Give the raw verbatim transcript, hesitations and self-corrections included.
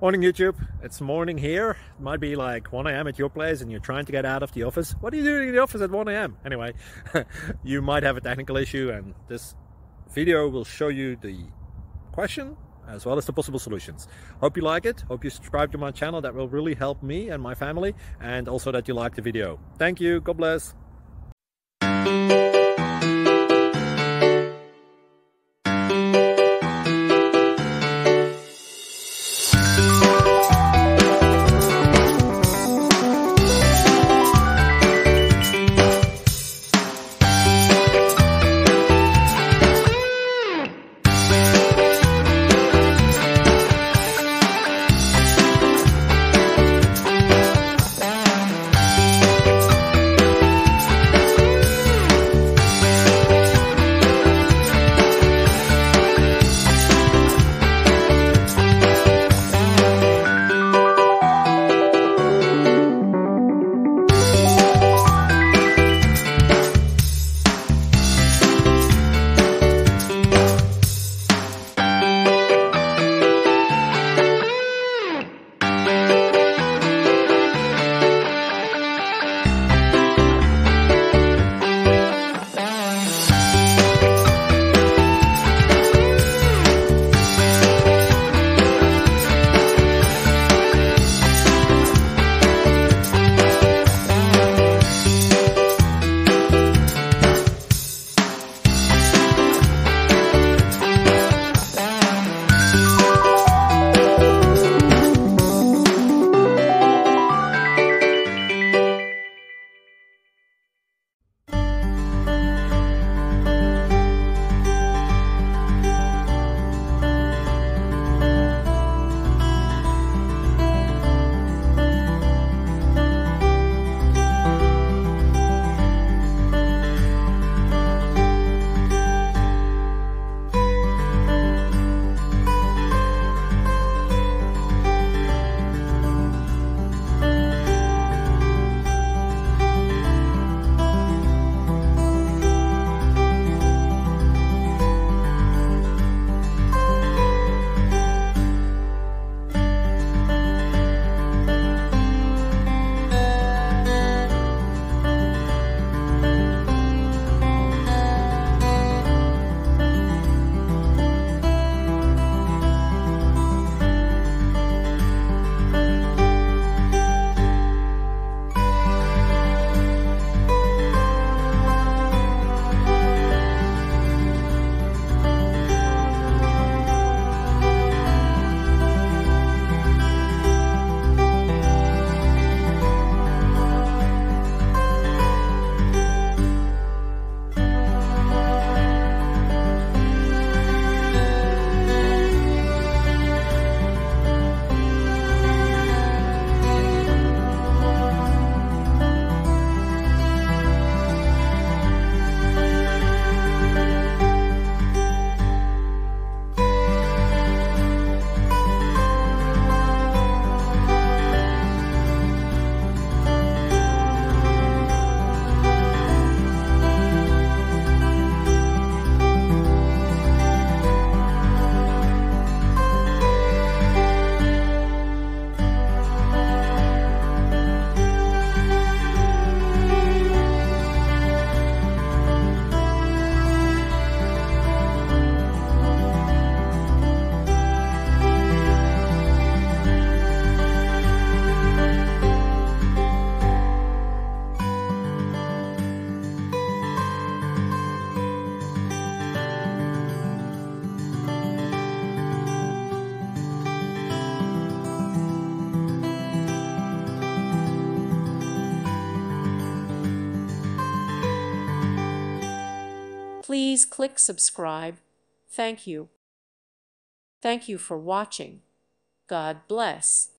Morning YouTube, it's morning here. It might be like one A M at your place and you're trying to get out of the office. What are you doing in the office at one A M? Anyway, you might have a technical issue and this video will show you the question as well as the possible solutions. Hope you like it, hope you subscribe to my channel. That will really help me and my family, and also that you like the video. Thank you, God bless. Please click subscribe. Thank you. Thank you for watching. God bless.